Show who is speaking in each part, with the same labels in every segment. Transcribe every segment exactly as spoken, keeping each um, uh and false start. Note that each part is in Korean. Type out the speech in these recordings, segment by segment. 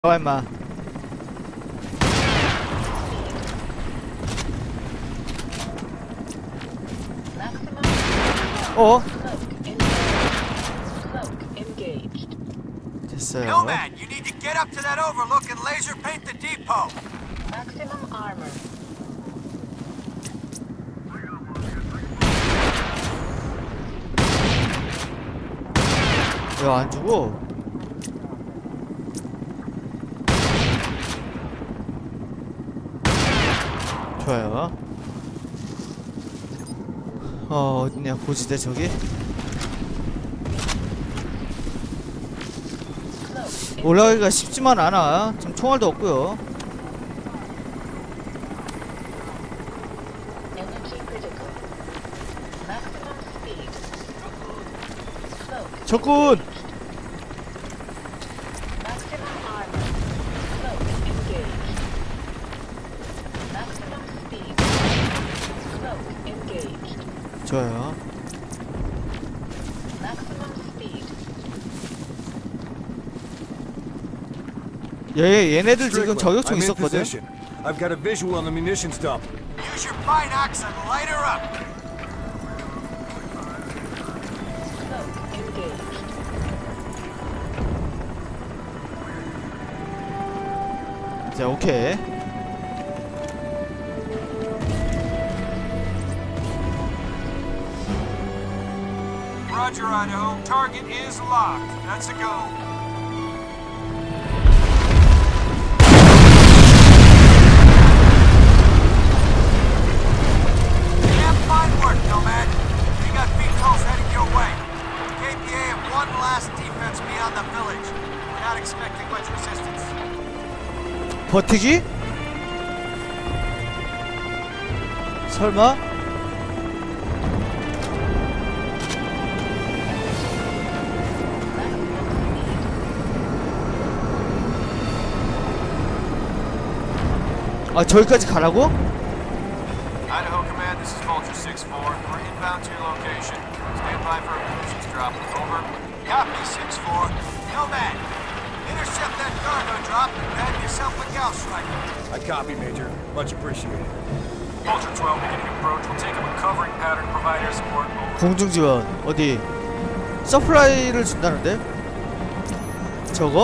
Speaker 1: 나와 임마. 어? 됐어요.
Speaker 2: Nomad, you need to get up to that overlook and laser paint the depot.
Speaker 3: Maximum armor.
Speaker 1: 왜 안 주고? 좋아요. 어, 어딨냐, 고지대 저기? 올라가기가 쉽지만 않아. 지금 총알도 없고요. 적군! 좋아요. 얘 얘네들 지금 저격총 있었거든.
Speaker 4: I've got a visual on the munitions dump.
Speaker 2: Use your binocs and light her up.
Speaker 1: 자, 오케이.
Speaker 2: Roger, Idaho. Target is locked. That's a go. Yeah, fine work, Nomad. We got V TOLs heading your way. K P A have one last defense beyond the village. We're not expecting much resistance.
Speaker 1: 버티기? 설마? 아, 저기까지 가라고?
Speaker 2: Idaho Command, this is Vulture six four. We're inbound to your location. Stand by for a munitions drop. Over. Copy, six four. Nomad, intercept that cargo drop and pad yourself a Gauss rifle.
Speaker 4: I copy, Major. Much appreciated.
Speaker 2: Vulture twelve beginning approach. We'll take a recovering pattern, provide air support. Over.
Speaker 1: 공중 지원. 어디? 서플라이를 준다는데? 저거?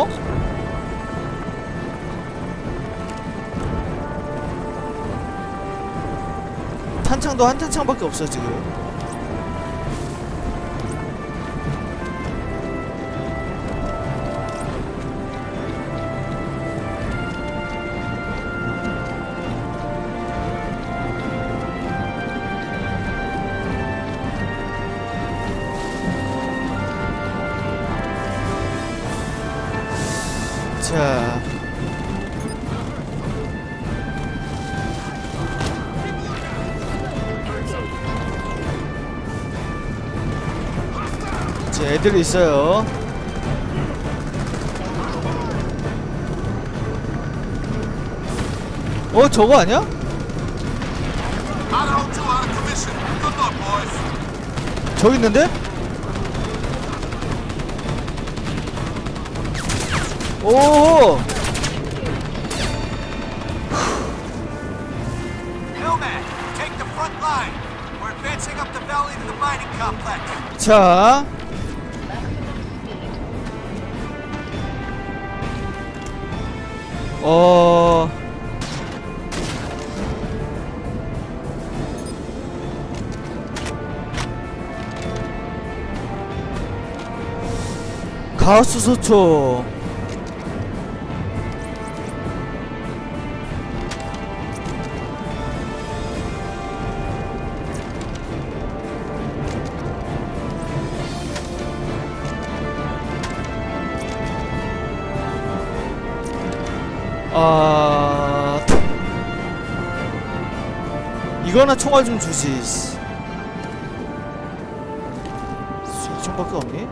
Speaker 1: 탄창도 한 탄창밖에 없어 지금. 자, 이제 애들이 있어요. 어, 저거 아니야?
Speaker 2: Idaho two out of commission. Good luck, boys.
Speaker 1: 저기 있는데? 오!
Speaker 2: Nomad, take the front line. We're advancing up the valley to the mining complex.
Speaker 1: 자, 어, 가우스 소총. 아, 이거나 총알 좀 주지. 수총밖에 없니?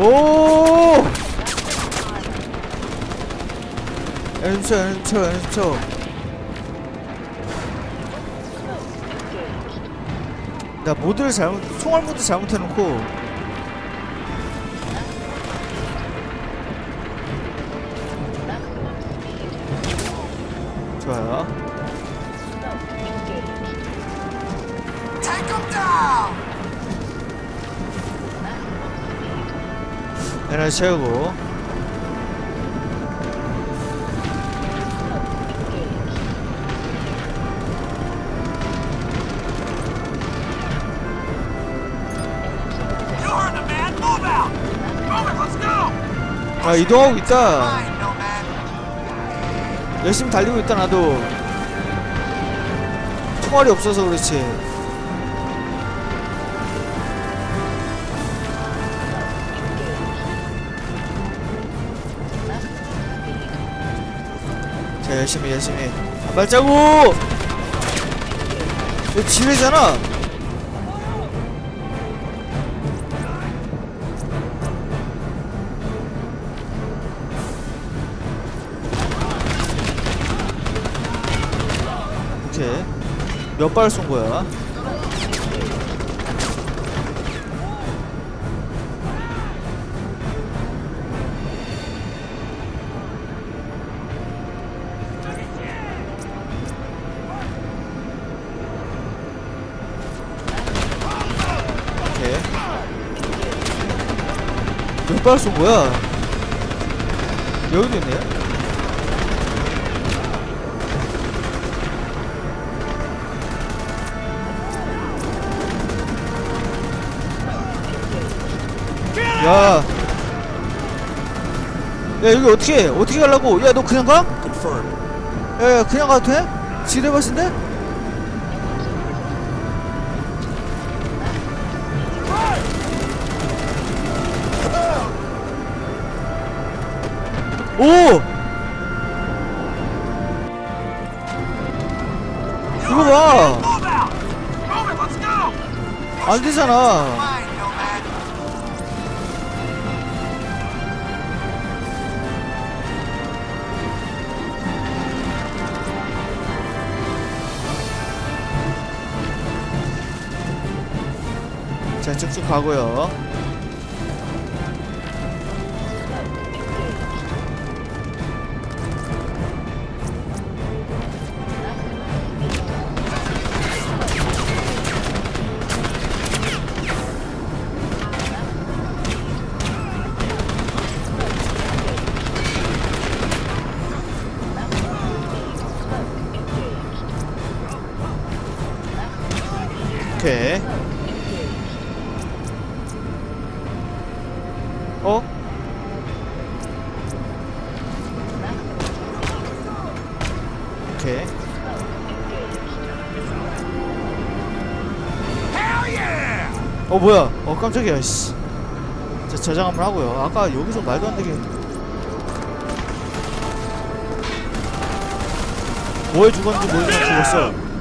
Speaker 1: 오! 연초 연초 연초. 나 모드를 잘못 총알 모드 잘못해놓고. 좋아요.
Speaker 2: Take them down!
Speaker 1: 에너지 채우고.
Speaker 2: You heard the man! Move out! Move it, let's go!
Speaker 1: 아, 이동하고 있다.
Speaker 2: Fine, Nomad.
Speaker 1: 열심히 달리고 있다 나도. 총알이 없어서 그렇지. 자, 열심히 열심히. 한 발자국. 이거 지뢰잖아. 오케이. 몇 발 쏜 거야? 오케이. 몇 발 쏜 거야? 여기도 있네. 야, 야 여기 어떻게 어떻게 가려고? 야 너 그냥 가?
Speaker 4: Confirmed.
Speaker 1: 야, 야 그냥 가도 돼? 지뢰밭인데? 오! 이거 봐!
Speaker 2: Move out! Move it, let's go!
Speaker 1: 안 되잖아.
Speaker 2: Fine, Nomad.
Speaker 1: 자, 쭉쭉 가고요. 오케이. 어? 오케이.
Speaker 2: Hell yeah!
Speaker 1: 어 뭐야? 어 깜짝이야. 씨. 자 저장 한번 하고요. 아까 여기서 말도 안 되게 뭐해 죽었는지 모르지만 죽었어.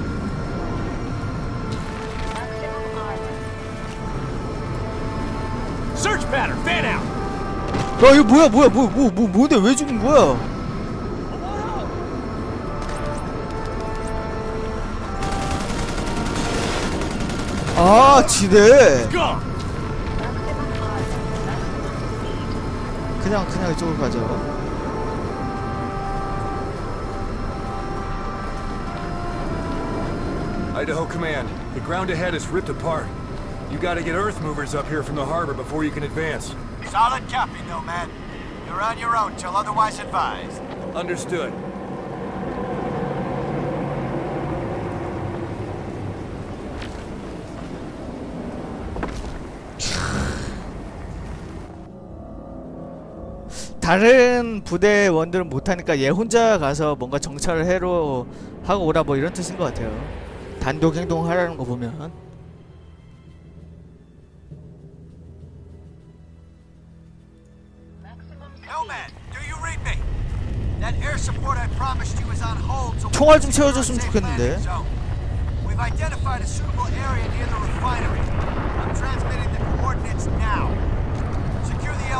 Speaker 4: Search pattern, fan out.
Speaker 1: 야 이거 뭐야 뭐야 뭐 뭐 뭐 뭔데 왜 죽은 거야? 아 지뢰.
Speaker 4: Go.
Speaker 1: 그냥 그냥 이쪽으로 가자.
Speaker 4: Idaho Command, the ground ahead is ripped apart. You gotta get earth movers up here from the harbor before you can advance.
Speaker 2: Solid copy, Nomad. You're on your own till otherwise advised.
Speaker 4: Understood.
Speaker 1: 다른 부대원들은 못하니까 얘 혼자 가서 뭔가 정찰을 해로 하고 오라 뭐 이런 뜻인 것 같아요. 단독 행동하라는 거 보면.
Speaker 2: Nomad, do you read me? That air support I promised you is on hold. So
Speaker 1: 총알 좀 채워줬으면 좋겠는데.
Speaker 2: We've identified a suitable area near the refinery. I'm transmitting the coordinates now. Secure the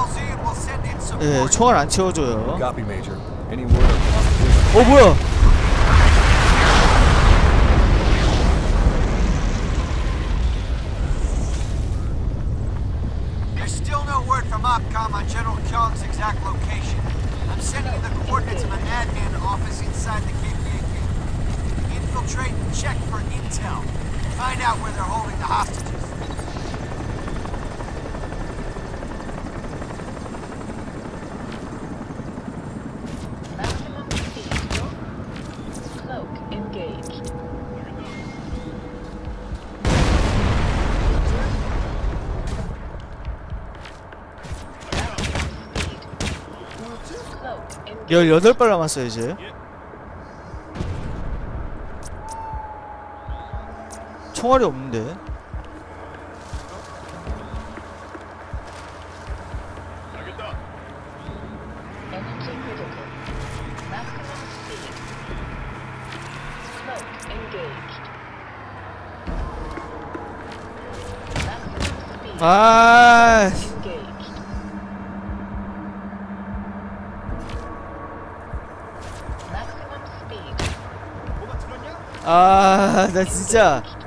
Speaker 1: 예, 총알 안 채워줘요.
Speaker 4: Copy, Major. Any word on possible?
Speaker 1: 어 뭐야?
Speaker 2: There's still no word from OPCOM on General Kyung's exact location. I'm sending you the coordinates of an admin office inside the K P A camp. Infiltrate and check for intel. Find out where they're holding the hostages.
Speaker 3: Maximum speed. Cloak engaged. Cloak engaged.
Speaker 1: 열여덟 발 남았어요 이제. 총알이 없는데.
Speaker 3: Energy critical. Maximum speed. Cloak engaged. Maximum speed.
Speaker 1: 아,
Speaker 3: Engaged. Maximum speed.
Speaker 1: 아, 나 진짜